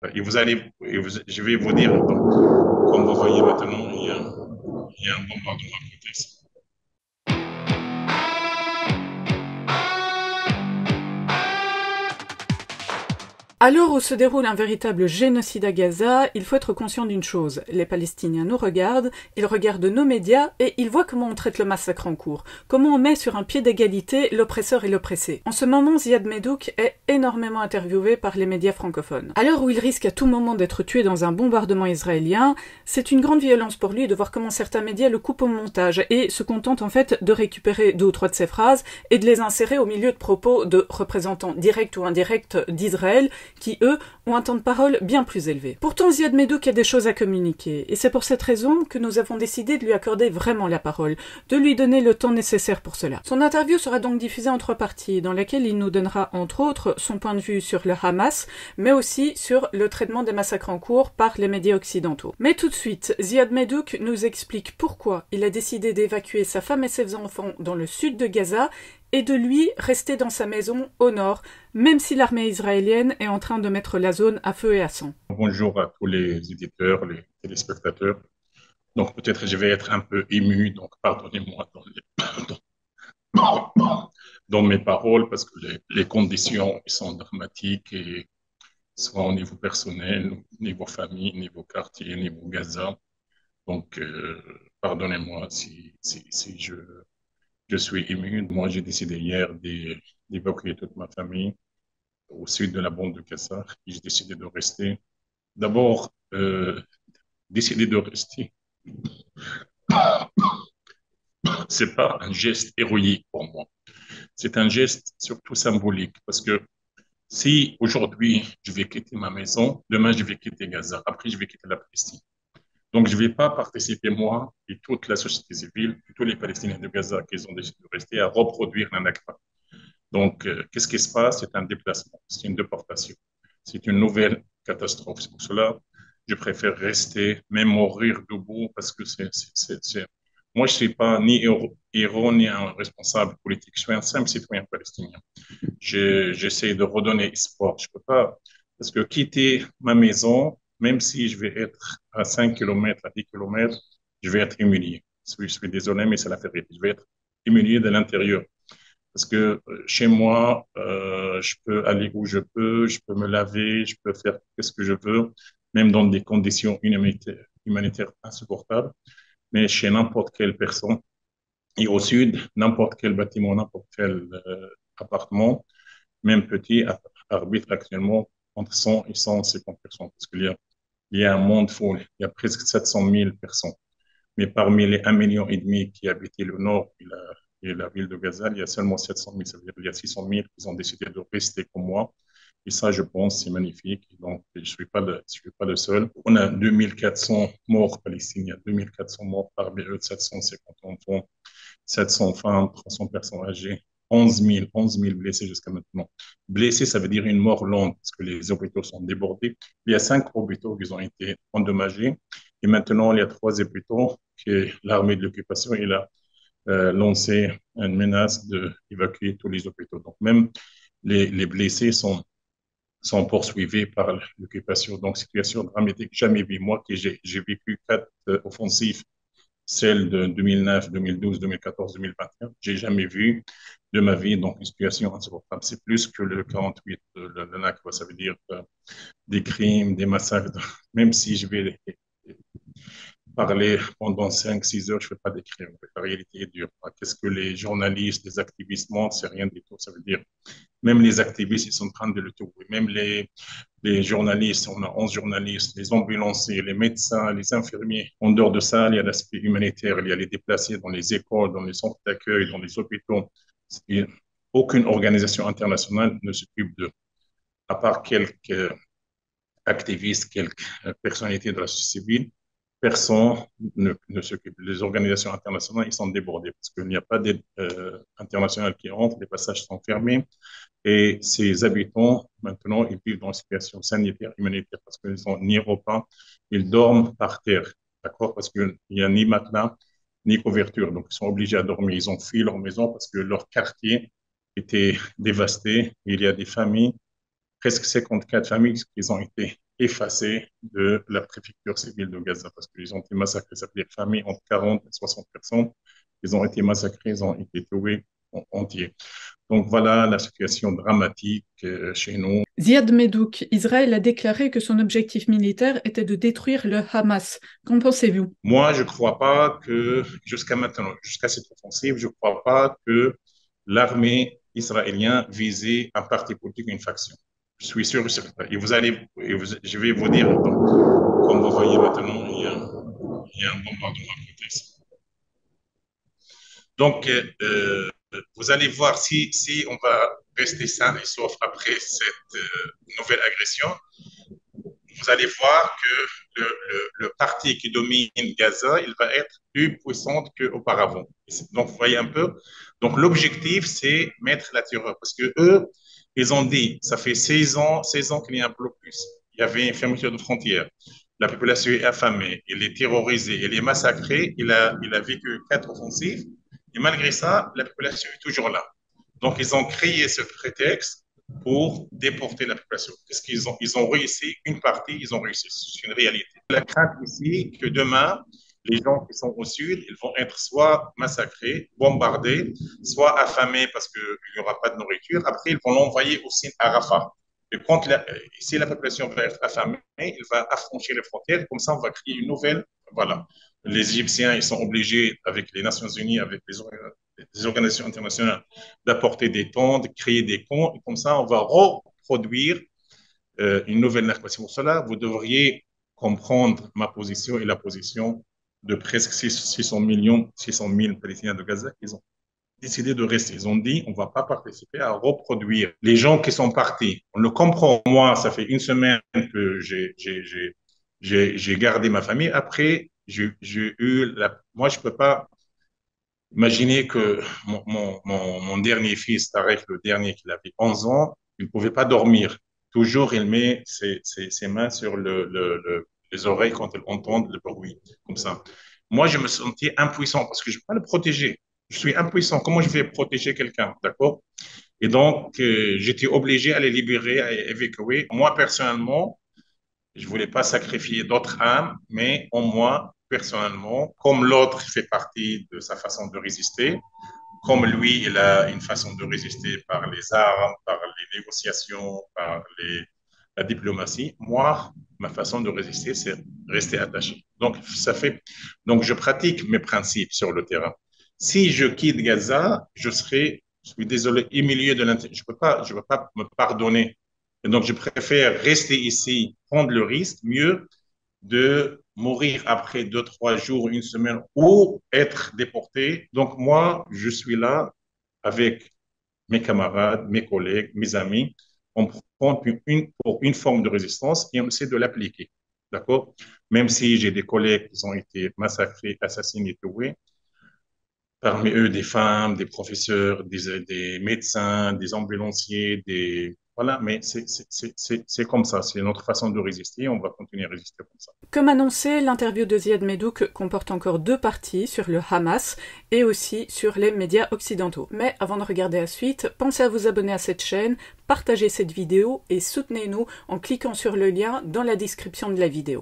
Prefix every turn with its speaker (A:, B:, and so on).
A: Je vais vous dire, donc, comme vous voyez maintenant, il y a un bombardement à côté.
B: À l'heure où se déroule un véritable génocide à Gaza, il faut être conscient d'une chose. Les Palestiniens nous regardent, ils regardent nos médias et ils voient comment on traite le massacre en cours, comment on met sur un pied d'égalité l'oppresseur et l'oppressé. En ce moment, Ziad Medhouk est énormément interviewé par les médias francophones. À l'heure où il risque à tout moment d'être tué dans un bombardement israélien, c'est une grande violence pour lui de voir comment certains médias le coupent au montage et se contentent en fait de récupérer deux ou trois de ses phrases et de les insérer au milieu de propos de représentants directs ou indirects d'Israël qui, eux, ont un temps de parole bien plus élevé. Pourtant, Ziad Medhouk a des choses à communiquer, et c'est pour cette raison que nous avons décidé de lui accorder vraiment la parole, de lui donner le temps nécessaire pour cela. Son interview sera donc diffusée en trois parties, dans laquelle il nous donnera, entre autres, son point de vue sur le Hamas, mais aussi sur le traitement des massacres en cours par les médias occidentaux. Mais tout de suite, Ziad Medhouk nous explique pourquoi il a décidé d'évacuer sa femme et ses enfants dans le sud de Gaza, et de lui rester dans sa maison au nord, même si l'armée israélienne est en train de mettre la zone à feu et à sang.
A: Bonjour à tous les éditeurs, les téléspectateurs. Donc peut-être je vais être un peu ému, donc pardonnez-moi dans mes paroles parce que les conditions sont dramatiques et soit au niveau personnel, au niveau famille, au niveau quartier, au niveau Gaza. Donc pardonnez-moi si je suis ému. Moi j'ai décidé hier d'évacuer toute ma famille au sud de la bande de Gaza et j'ai décidé de rester. D'abord, décider de rester, c'est pas un geste héroïque pour moi. C'est un geste surtout symbolique parce que si aujourd'hui je vais quitter ma maison, demain je vais quitter Gaza, après je vais quitter la Palestine. Donc je ne vais pas participer, moi et toute la société civile, tous les Palestiniens de Gaza qui ont décidé de rester, à reproduire la Nakba. Donc qu'est-ce qui se passe? C'est un déplacement, c'est une déportation, c'est une nouvelle catastrophe. C'est pour cela je préfère rester, même mourir debout, parce que moi, je ne suis pas ni héros, ni un responsable politique. Je suis un simple citoyen palestinien. J'essaie de redonner espoir. Je peux pas, parce que quitter ma maison, même si je vais être à 5 kilomètres, à 10 kilomètres, je vais être humilié. Je suis désolé, mais c'est la vérité. Je vais être humilié de l'intérieur. Parce que chez moi, je peux aller où je peux me laver, je peux faire ce que je veux, même dans des conditions humanitaires insupportables. Mais chez n'importe quelle personne, et au sud, n'importe quel bâtiment, n'importe quel appartement, même petit, arbitre actuellement entre 100 et 150 personnes. Parce il y a un monde fou, il y a presque 700 000 personnes. Mais parmi les 1,5 million qui habitaient le nord et la ville de Gaza, il y a seulement 700 000. Ça veut dire qu'il y a 600 000 qui ont décidé de rester comme moi. Et ça, je pense, c'est magnifique. Donc, je suis pas le seul. On a 2400 morts palestiniens, 2400 morts parmi eux, 750 enfants, 700 femmes, 300 personnes âgées. 11 000 blessés jusqu'à maintenant. Blessés, ça veut dire une mort lente parce que les hôpitaux sont débordés. Il y a 5 hôpitaux qui ont été endommagés. Et maintenant, il y a 3 hôpitaux que l'armée de l'occupation il a lancé une menace d'évacuer tous les hôpitaux. Donc, même les blessés sont poursuivis par l'occupation. Donc, situation dramatique jamais vue. Moi, j'ai vécu 4 offensives, celle de 2009, 2012, 2014, 2021. J'ai jamais vu de ma vie donc une situation insupportable. C'est plus que le 48, le Nakba, ça veut dire des crimes, des massacres. Même si je vais parler pendant 5, 6 heures, je ne fais pas d'écrire. La réalité est dure. Qu'est-ce que les journalistes, les activistes montrent? C'est rien du tout. Ça veut dire, même les activistes, ils sont en train de le trouver. Même les journalistes, on a 11 journalistes, les ambulanciers, les médecins, les infirmiers. En dehors de ça, il y a l'aspect humanitaire, il y a les déplacés dans les écoles, dans les centres d'accueil, dans les hôpitaux. Et aucune organisation internationale ne s'occupe d'eux, à part quelques activistes, quelques personnalités de la société civile. Personne ne s'occupe. Les organisations internationales, ils sont débordés parce qu'il n'y a pas d'aide internationale qui rentre, les passages sont fermés et ces habitants, maintenant, ils vivent dans une situation sanitaire, humanitaire parce qu'ils sont ni repas, ils dorment par terre, d'accord? Parce qu'il n'y a ni matelas, ni couverture. Donc, ils sont obligés à dormir. Ils ont fui leur maison parce que leur quartier était dévasté. Il y a des familles, presque 54 familles qui ont été effacés de la préfecture civile de Gaza parce qu'ils ont été massacrés. Ça veut dire famille entre 40 et 60 personnes. Ils ont été massacrés, ils ont été tués entiers. Donc voilà la situation dramatique chez nous.
B: Ziad Medouk, Israël a déclaré que son objectif militaire était de détruire le Hamas. Qu'en pensez-vous?
A: Moi, je ne crois pas que, jusqu'à maintenant, jusqu'à cette offensive, je ne crois pas que l'armée israélienne visait un parti politique ou une faction. Je suis sûr et certain. Je vais vous dire, donc, comme vous voyez maintenant, il y a un bombardement à côté. Donc, vous allez voir si on va rester sain et sauf après cette nouvelle agression, vous allez voir que le parti qui domine Gaza, il va être plus puissant qu'auparavant. Donc, vous voyez un peu. Donc, l'objectif, c'est mettre la terreur. Parce que eux, ils ont dit, ça fait 16 ans qu'il y a un blocus. Il y avait une fermeture de frontières. La population est affamée, elle est terrorisée, elle est massacrée. Il a vécu 4 offensives. Et malgré ça, la population est toujours là. Donc, ils ont créé ce prétexte pour déporter la population. Qu'est-ce qu'ils ont? Ils ont réussi, une partie, ils ont réussi. C'est une réalité. La crainte ici que demain, les gens qui sont au sud, ils vont être soit massacrés, bombardés, soit affamés parce qu'il n'y aura pas de nourriture. Après, ils vont l'envoyer aussi à Rafah. Et quand si la population va être affamée, il va affranchir les frontières. Comme ça, on va créer une nouvelle. Voilà. Les Égyptiens, ils sont obligés, avec les Nations Unies, avec les organisations internationales, d'apporter des tentes, de créer des ponts. Et comme ça, on va reproduire une nouvelle narration. C'est pour cela, vous devriez comprendre ma position et la position de presque 600 millions, 600 000 Palestiniens de Gaza qui ont décidé de rester. Ils ont dit, on ne va pas participer à reproduire les gens qui sont partis. On le comprend. Moi, ça fait une semaine que j'ai gardé ma famille. Après, j'ai eu moi, je ne peux pas imaginer que mon dernier fils, Tarek, le dernier, qui avait 11 ans, il ne pouvait pas dormir. Toujours, il met ses mains sur les oreilles quand il entend le bruit, comme ça. Moi, je me sentais impuissant parce que je ne peux pas le protéger. Je suis impuissant. Comment je vais protéger quelqu'un, d'accord? Et donc, j'étais obligé à les libérer, à les évacuer. Moi, personnellement, je voulais pas sacrifier d'autres âmes, mais en moi, personnellement, comme l'autre fait partie de sa façon de résister, comme lui, il a une façon de résister par les armes, par les négociations, par la diplomatie. Moi, ma façon de résister, c'est rester attaché. Donc je pratique mes principes sur le terrain. Si je quitte Gaza, je suis désolé, humilié de l'intérieur. Je peux pas me pardonner. Et donc, je préfère rester ici, prendre le risque, mieux de mourir après 2, 3 jours, une semaine ou être déporté. Donc moi, je suis là avec mes camarades, mes collègues, mes amis. On prend pour une forme de résistance et on essaie de l'appliquer. D'accord? Même si j'ai des collègues qui ont été massacrés, assassinés, tués, parmi eux des femmes, des professeurs, des médecins, des ambulanciers, voilà, mais c'est comme ça, c'est notre façon de résister, on va continuer à résister comme ça.
B: Comme annoncé, l'interview de Ziad Medouk comporte encore 2 parties sur le Hamas et aussi sur les médias occidentaux. Mais avant de regarder la suite, pensez à vous abonner à cette chaîne, partagez cette vidéo et soutenez-nous en cliquant sur le lien dans la description de la vidéo.